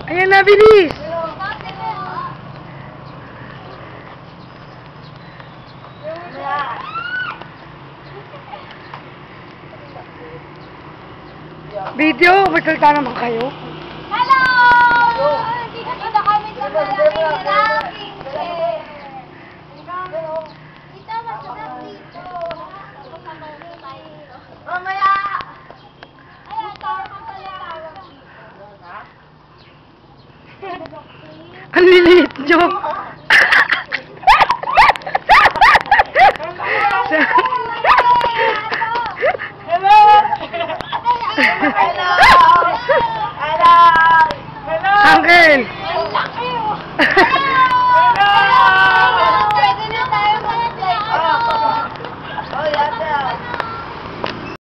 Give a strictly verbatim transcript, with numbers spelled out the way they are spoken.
Ayan na, bilis! Video? Magsalita naman kayo? Hello! Dito kami sa Malamira.